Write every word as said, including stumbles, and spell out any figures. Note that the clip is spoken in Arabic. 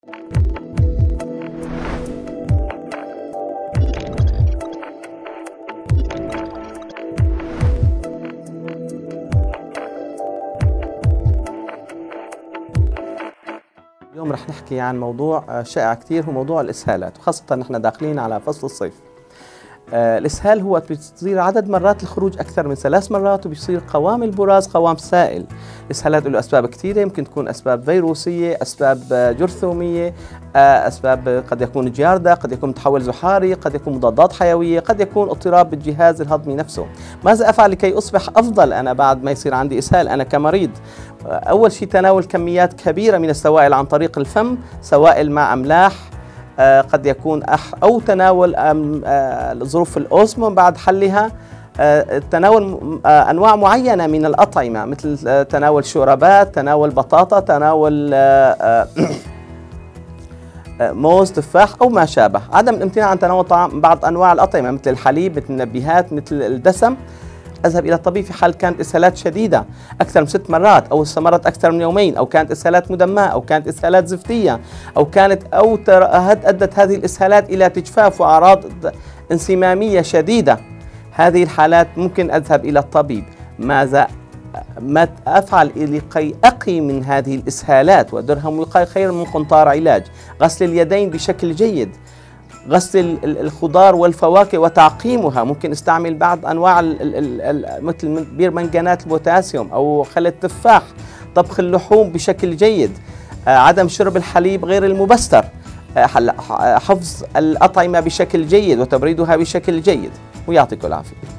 اليوم رح نحكي عن موضوع شائع كثير، هو موضوع الإسهالات، وخاصة نحن داخلين على فصل الصيف. آه الإسهال هو بتصير عدد مرات الخروج أكثر من ثلاث مرات، وبيصير قوام البراز قوام سائل. الإسهالات له أسباب كثيرة، يمكن تكون أسباب فيروسية، أسباب جرثومية، آه أسباب قد يكون جياردة، قد يكون تحول زحاري، قد يكون مضادات حيوية، قد يكون اضطراب بالجهاز الهضمي نفسه. ماذا أفعل لكي أصبح أفضل أنا بعد ما يصير عندي إسهال أنا كمريض؟ أول شيء تناول كميات كبيرة من السوائل عن طريق الفم، سوائل مع أملاح، آه قد يكون أح أو تناول آه ظروف الأوسموم بعد حلها، آه تناول آه أنواع معينة من الأطعمة مثل آه تناول شوربات، تناول بطاطا، تناول آه آه موز، تفاح أو ما شابه. عدم الامتناع عن تناول طعام بعض أنواع الأطعمة مثل الحليب، مثل النبيهات، مثل الدسم. أذهب إلى الطبيب في حال كانت إسهالات شديدة أكثر من ست مرات، أو استمرت أكثر من يومين، أو كانت إسهالات مدماء، أو كانت إسهالات زفتية، أو كانت أو أدت هذه الإسهالات إلى تجفاف وأعراض انسمامية شديدة. هذه الحالات ممكن أذهب إلى الطبيب. ماذا ما أفعل لكي أقي من هذه الإسهالات؟ ودرهم وقاية خير من قنطار علاج. غسل اليدين بشكل جيد، غسل الخضار والفواكه وتعقيمها، ممكن استعمل بعض انواع ال ال ال مثل بيرمنجانات البوتاسيوم او خل التفاح، طبخ اللحوم بشكل جيد، آه عدم شرب الحليب غير المبستر، آه حفظ الأطعمة بشكل جيد وتبريدها بشكل جيد، ويعطيكم العافية.